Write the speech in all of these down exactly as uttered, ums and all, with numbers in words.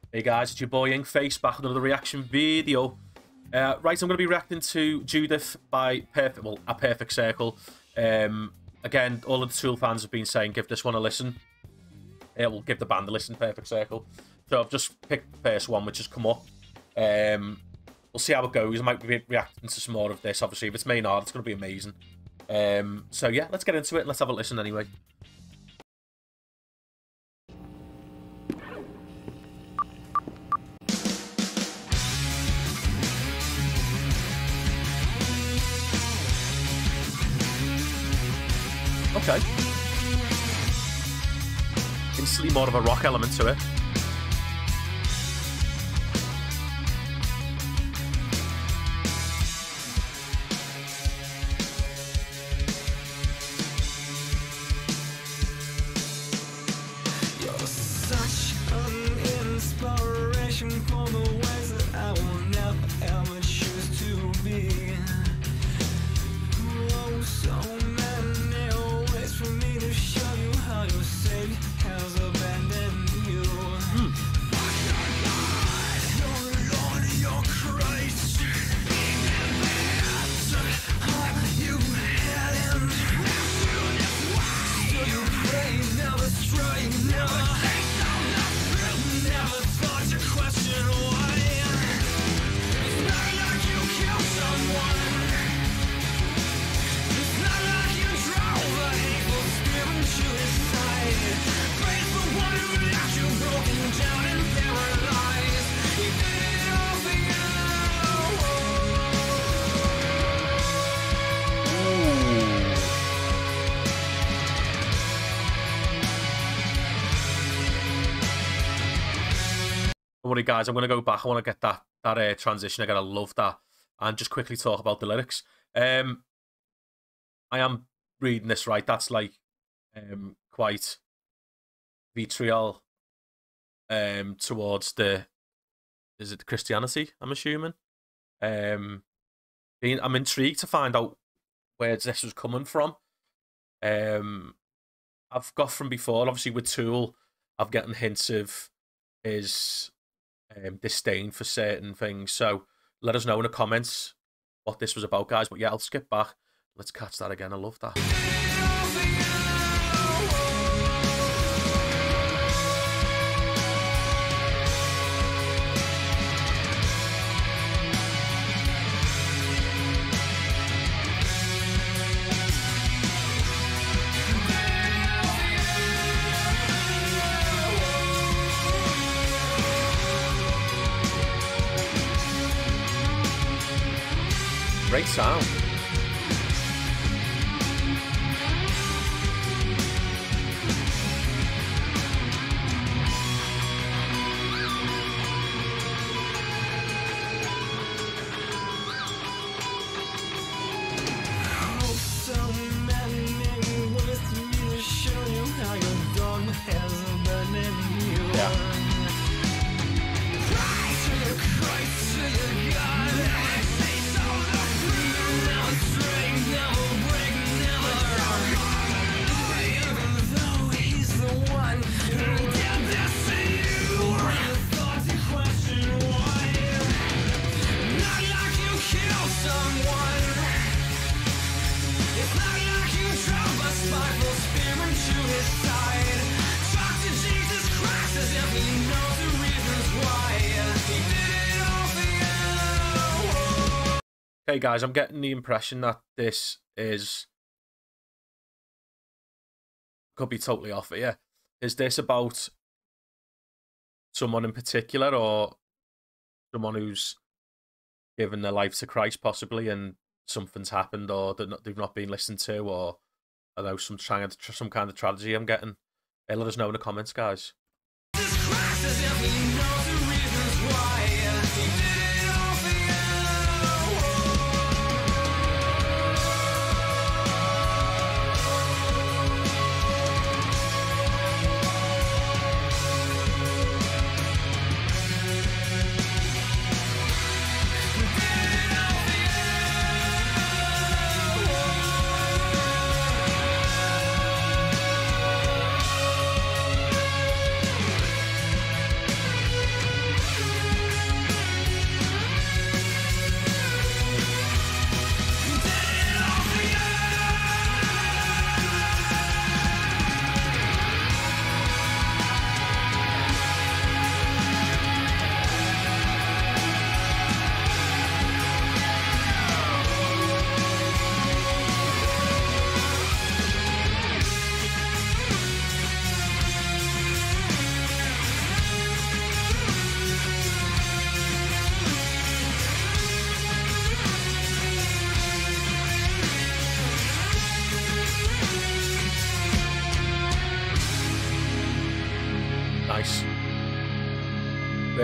Hey guys, it's your boy Inkface back with another reaction video. Uh, right, I'm going to be reacting to Judith by Perfect, well, A Perfect Circle. Um, again, all of the Tool fans have been saying give this one a listen. Uh, we'll give the band a listen, Perfect Circle. So I've just picked the first one, which has come up. Um, we'll see how it goes. I might be reacting to some more of this. Obviously, if it's Maynard, it's going to be amazing. Um, so yeah, let's get into it. Let's have a listen anyway. Okay. Instantly more of a rock element to it. You're such an inspiration for the ways that I will never ever choose to be. Oh, so for me to show you how your Savior has abandoned you. Mm. Your Lord, your Christ, even that you had him. So you pray, never stray, never never thought to question why. It's not like you killed someone. It's not like you drove a hateful spirit to his side. Pray for one who left you broken down and paralyzed. He did it all for you. Don't worry, guys. I'm going to go back. I want to get that that uh, transition again. I love that. And just quickly talk about the lyrics. Um, I am reading this right. That's like um, quite vitriol um, towards the, is it Christianity, I'm assuming? Um, being, I'm intrigued to find out where this was coming from. Um, I've got from before, obviously with Tool, I've gotten hints of his um, disdain for certain things. So let us know in the comments what this was about, guys. But yeah, I'll skip back. Let's catch that again. I love that. Great sound. Hey guys, I'm getting the impression that this is, could be totally off it, yeah. Is this about someone in particular, or someone who's given their life to Christ possibly and something's happened, or they've not, they've not been listened to, or I don't know, some, trying to, some kind of tragedy I'm getting? Hey, let us know in the comments, guys.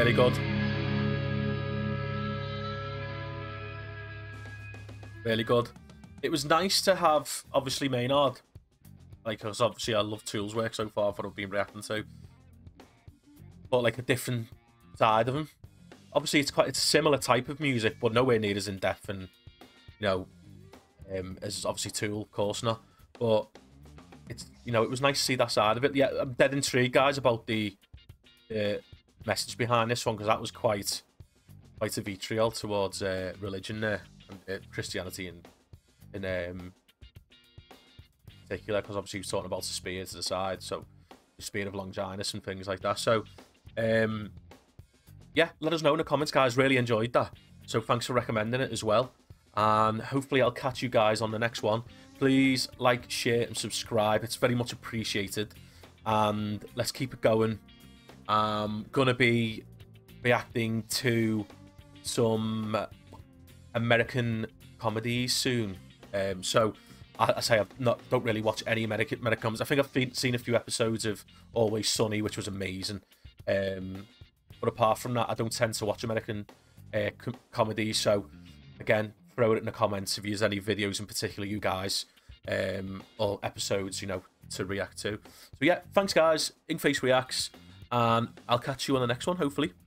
Really good. Really good. It was nice to have, obviously, Maynard. Like, because obviously I love Tool's work so far, what I've been reacting to. But, like, a different side of him. Obviously, it's quite it's a similar type of music, but nowhere near as in-depth and, you know, um, as obviously Tool, of course not. But, it's, you know, it was nice to see that side of it. Yeah, I'm dead intrigued, guys, about the, the message behind this one, because that was quite, quite a vitriol towards uh, religion there, and uh, Christianity and, and um, particular, because obviously he was talking about the spear to the side, so the spear of Longinus and things like that. So, um, yeah, let us know in the comments, guys. Really enjoyed that. So thanks for recommending it as well. And hopefully I'll catch you guys on the next one. Please like, share, and subscribe. It's very much appreciated. And let's keep it going. I'm going to be reacting to some American comedies soon. Um, so, I, I say I not don't really watch any American, American comedies. I think I've been, seen a few episodes of Always Sunny, which was amazing. Um, but apart from that, I don't tend to watch American uh, com comedies. So, again, throw it in the comments if there's any videos in particular, you guys, um, or episodes, you know, to react to. So, yeah, thanks, guys. Inkface Reacts. And I'll catch you on the next one, hopefully.